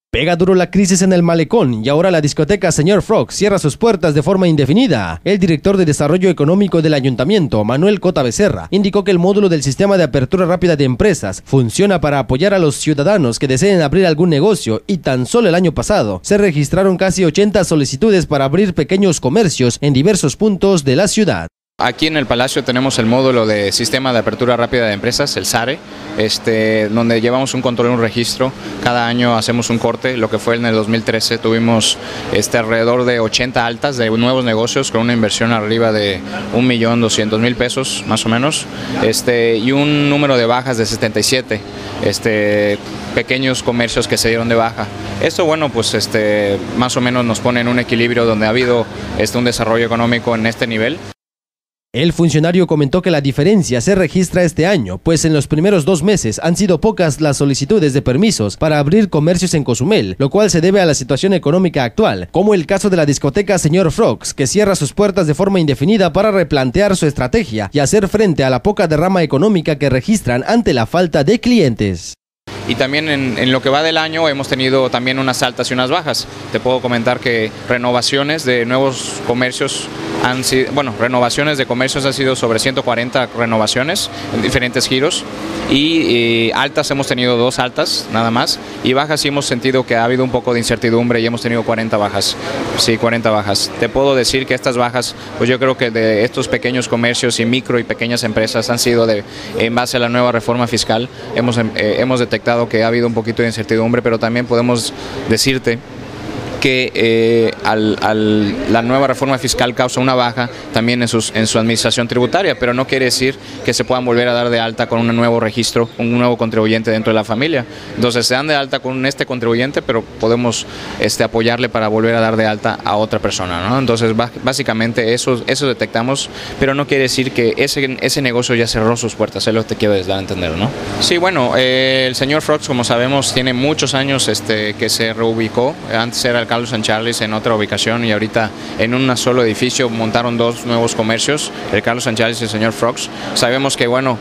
Pega duro la crisis en el malecón y ahora la discoteca Señor Frog cierra sus puertas de forma indefinida. El director de Desarrollo Económico del Ayuntamiento, Manuel Cota Becerra, indicó que el módulo del Sistema de Apertura Rápida de Empresas funciona para apoyar a los ciudadanos que deseen abrir algún negocio y tan solo el año pasado se registraron casi 80 solicitudes para abrir pequeños comercios en diversos puntos de la ciudad. Aquí en el Palacio tenemos el módulo de Sistema de Apertura Rápida de Empresas, el SARE, donde llevamos un control y un registro. Cada año hacemos un corte. Lo que fue en el 2013 tuvimos alrededor de 80 altas de nuevos negocios con una inversión arriba de 1.200.000 pesos más o menos, y un número de bajas de 77 pequeños comercios que se dieron de baja. Esto, bueno, pues más o menos nos pone en un equilibrio donde ha habido un desarrollo económico en este nivel. El funcionario comentó que la diferencia se registra este año, pues en los primeros 2 meses han sido pocas las solicitudes de permisos para abrir comercios en Cozumel, lo cual se debe a la situación económica actual, como el caso de la discoteca Señor Frogs, que cierra sus puertas de forma indefinida para replantear su estrategia y hacer frente a la poca derrama económica que registran ante la falta de clientes. Y también en lo que va del año hemos tenido también unas altas y unas bajas. Te puedo comentar que renovaciones de nuevos comercios han sido, renovaciones de comercios han sido sobre 140 renovaciones en diferentes giros, y altas hemos tenido 2 altas nada más, y bajas sí hemos sentido que ha habido un poco de incertidumbre y hemos tenido 40 bajas. Sí, 40 bajas. Te puedo decir que estas bajas, pues yo creo que de estos pequeños comercios y micro y pequeñas empresas han sido en base a la nueva reforma fiscal. Hemos detectado que ha habido un poquito de incertidumbre, pero también podemos decirte que la nueva reforma fiscal causa una baja también en su administración tributaria, pero no quiere decir que se puedan volver a dar de alta con un nuevo registro, un nuevo contribuyente dentro de la familia. Entonces se dan de alta con este contribuyente, pero podemos apoyarle para volver a dar de alta a otra persona, ¿no? Entonces básicamente eso detectamos, pero no quiere decir que ese negocio ya cerró sus puertas, es lo que te quiero dar a entender, ¿no? Sí, bueno, el señor Frogs, como sabemos, tiene muchos años que se reubicó. Antes era el Carlos San Charles en otra ubicación, y ahorita en un solo edificio montaron 2 nuevos comercios, el Carlos San Charles y el señor Frogs. Sabemos que, bueno,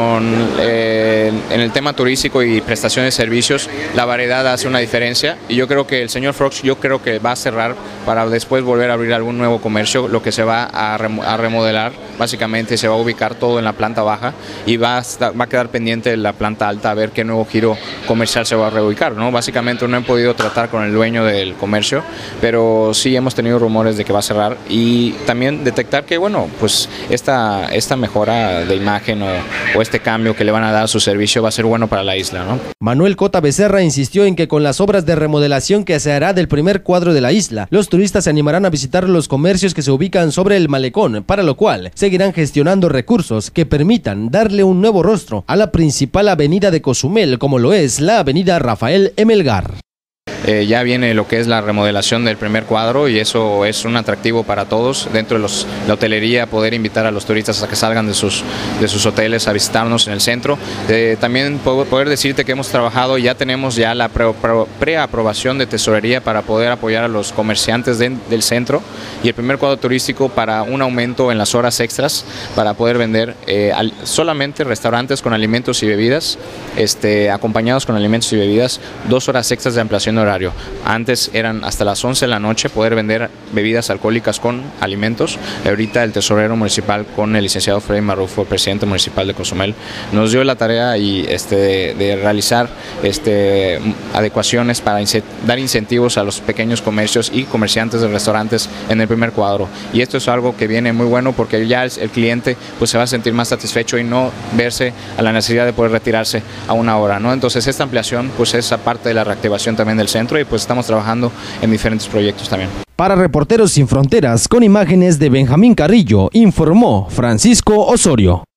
en el tema turístico y prestación de servicios, la variedad hace una diferencia, y yo creo que el señor Frogs va a cerrar para después volver a abrir algún nuevo comercio. Lo que se va a remodelar, básicamente se va a ubicar todo en la planta baja, y va a quedar pendiente la planta alta a ver qué nuevo giro comercial se va a reubicar, ¿no? Básicamente no he podido tratar con el dueño del comercio, pero sí hemos tenido rumores de que va a cerrar, y también detectar que, bueno, pues esta mejora de imagen o este cambio que le van a dar a su servicio va a ser bueno para la isla, ¿no? Manuel Cota Becerra insistió en que con las obras de remodelación que se hará del primer cuadro de la isla, los turistas se animarán a visitar los comercios que se ubican sobre el malecón, para lo cual seguirán gestionando recursos que permitan darle un nuevo rostro a la principal avenida de Cozumel, como lo es la avenida Rafael Emelgar. Ya viene lo que es la remodelación del primer cuadro, y eso es un atractivo para todos dentro de la hotelería, poder invitar a los turistas a que salgan de sus hoteles a visitarnos en el centro. También poder decirte que hemos trabajado, ya tenemos ya la preaprobación de tesorería para poder apoyar a los comerciantes del centro, y el primer cuadro turístico para un aumento en las horas extras para poder vender solamente restaurantes con alimentos y bebidas, acompañados con alimentos y bebidas, 2 horas extras de ampliación de horario. Antes eran hasta las 11 de la noche poder vender bebidas alcohólicas con alimentos. Ahorita el tesorero municipal, con el licenciado Freddy Marrufo, presidente municipal de Cozumel, nos dio la tarea de realizar adecuaciones para dar incentivos a los pequeños comercios y comerciantes de restaurantes en el primer cuadro. Y esto es algo que viene muy bueno, porque ya el cliente pues se va a sentir más satisfecho y no verse a la necesidad de poder retirarse a una hora, ¿no? Entonces esta ampliación pues es parte de la reactivación también del centro, y pues estamos trabajando en diferentes proyectos también. Para Reporteros Sin Fronteras, con imágenes de Benjamín Carrillo, informó Francisco Osorio.